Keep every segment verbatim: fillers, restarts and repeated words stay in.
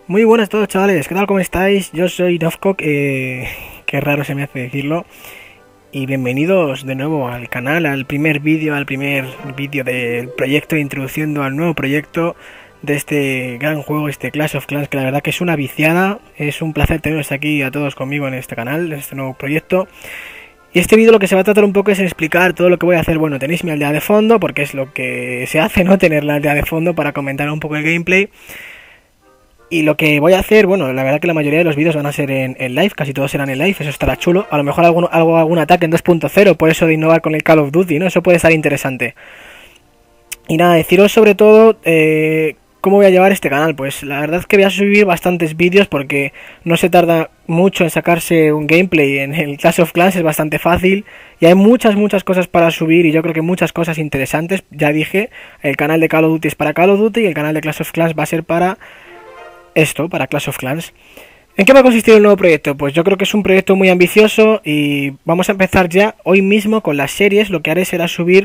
Muy buenas a todos, chavales, ¿qué tal? ¿Cómo estáis? Yo soy Novcock, eh, qué raro se me hace decirlo. Y bienvenidos de nuevo al canal, al primer vídeo, al primer vídeo del proyecto, introduciendo al nuevo proyecto de este gran juego, este Clash of Clans, que la verdad que es una viciada. Es un placer teneros aquí a todos conmigo en este canal, en este nuevo proyecto. Y este vídeo lo que se va a tratar un poco es en explicar todo lo que voy a hacer. Bueno, tenéis mi aldea de fondo, porque es lo que se hace, ¿no? Tener la aldea de fondo para comentar un poco el gameplay. Y lo que voy a hacer, bueno, la verdad que la mayoría de los vídeos van a ser en, en live, casi todos serán en live, eso estará chulo. A lo mejor algún, algo, algún ataque en dos punto cero, por eso de innovar con el Call of Duty, ¿no? Eso puede estar interesante. Y nada, deciros sobre todo eh, cómo voy a llevar este canal. Pues la verdad es que voy a subir bastantes vídeos porque no se tarda mucho en sacarse un gameplay. En el Clash of Clans es bastante fácil y hay muchas, muchas cosas para subir y yo creo que muchas cosas interesantes. Ya dije, el canal de Call of Duty es para Call of Duty y el canal de Clash of Clans va a ser para esto, para Clash of Clans. ¿En qué va a consistir el nuevo proyecto? Pues yo creo que es un proyecto muy ambicioso y vamos a empezar ya hoy mismo con las series. Lo que haré será subir,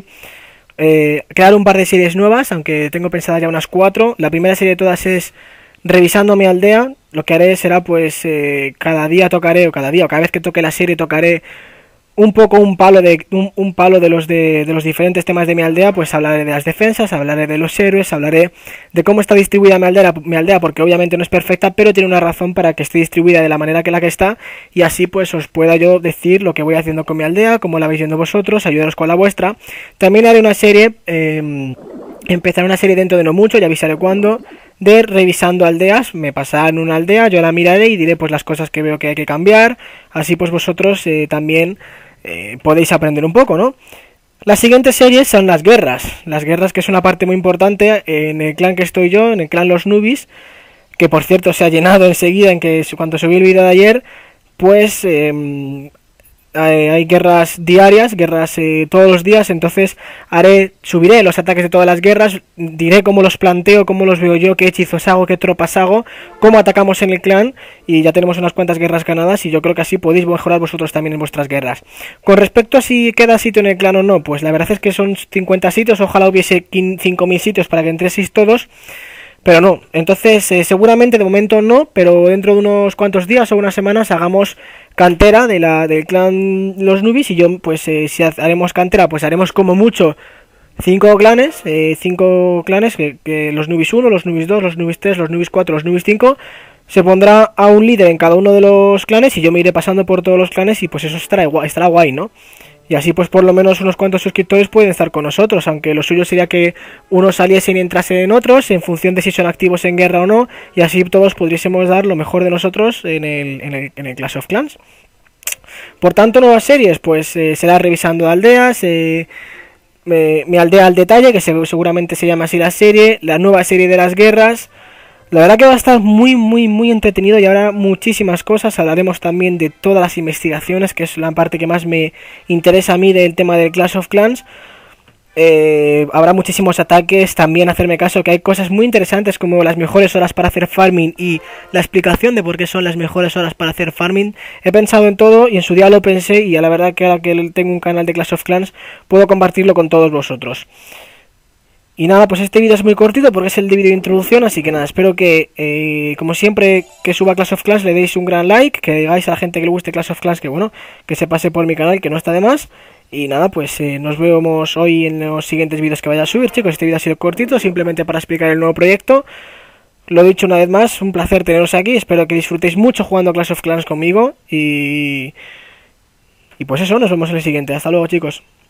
eh, crear un par de series nuevas, aunque tengo pensadas ya unas cuatro. La primera serie de todas es revisando mi aldea. Lo que haré será pues eh, cada día tocaré, o cada día, o cada vez que toque la serie tocaré un poco un palo de un, un palo de los de, de los diferentes temas de mi aldea. Pues hablaré de las defensas, hablaré de los héroes, hablaré de cómo está distribuida mi aldea, mi aldea, porque obviamente no es perfecta, pero tiene una razón para que esté distribuida de la manera que la que está, y así pues os pueda yo decir lo que voy haciendo con mi aldea, cómo la vais viendo vosotros, ayudaros con la vuestra. También haré una serie, eh, empezaré una serie dentro de no mucho, ya avisaré cuándo, de revisando aldeas. Me pasarán una aldea, yo la miraré y diré pues las cosas que veo que hay que cambiar, así pues vosotros eh, también Eh, podéis aprender un poco, ¿no? Las siguientes series son las guerras. Las guerras, que es una parte muy importante en el clan que estoy yo, en el clan Los Nubis, que por cierto se ha llenado enseguida, en que cuando subí el vídeo de ayer, pues eh, hay, hay guerras diarias, guerras eh, todos los días. Entonces haré, subiré los ataques de todas las guerras, diré cómo los planteo, cómo los veo yo, qué hechizos hago, qué tropas hago, cómo atacamos en el clan, y ya tenemos unas cuantas guerras ganadas y yo creo que así podéis mejorar vosotros también en vuestras guerras. Con respecto a si queda sitio en el clan o no, pues la verdad es que son cincuenta sitios, ojalá hubiese cinco mil sitios para que entréis todos, pero no. Entonces eh, seguramente de momento no, pero dentro de unos cuantos días o unas semanas hagamos cantera de la del clan Los Nubis, y yo pues eh, si haremos cantera pues haremos como mucho cinco clanes, eh, cinco clanes, que, que los Nubis uno, los Nubis dos, los Nubis tres, los Nubis cuatro, los Nubis cinco, se pondrá a un líder en cada uno de los clanes y yo me iré pasando por todos los clanes y pues eso estará guay, estará guay, ¿no? Y así pues por lo menos unos cuantos suscriptores pueden estar con nosotros, aunque lo suyo sería que unos saliesen y entrasen en otros, en función de si son activos en guerra o no, y así todos podríamos dar lo mejor de nosotros en el, en el, en el Clash of Clans. Por tanto, nuevas series, pues eh, será revisando aldeas, eh, eh, mi aldea al detalle, que seguramente se llama así la serie, la nueva serie de las guerras. La verdad que va a estar muy, muy, muy entretenido y habrá muchísimas cosas. Hablaremos también de todas las investigaciones, que es la parte que más me interesa a mí del tema del Clash of Clans. Eh, habrá muchísimos ataques, también hacerme caso que hay cosas muy interesantes como las mejores horas para hacer farming y la explicación de por qué son las mejores horas para hacer farming. He pensado en todo y en su día lo pensé, y a la verdad que ahora que tengo un canal de Clash of Clans puedo compartirlo con todos vosotros. Y nada, pues este vídeo es muy cortito porque es el de vídeo de introducción, así que nada, espero que, eh, como siempre que suba Clash of Clans, le deis un gran like, que digáis a la gente que le guste Clash of Clans que bueno, que se pase por mi canal, que no está de más. Y nada, pues eh, nos vemos hoy en los siguientes vídeos que vaya a subir, chicos. Este vídeo ha sido cortito, simplemente para explicar el nuevo proyecto. Lo he dicho una vez más, un placer teneros aquí, espero que disfrutéis mucho jugando Clash of Clans conmigo. Y, y pues eso, nos vemos en el siguiente. Hasta luego, chicos.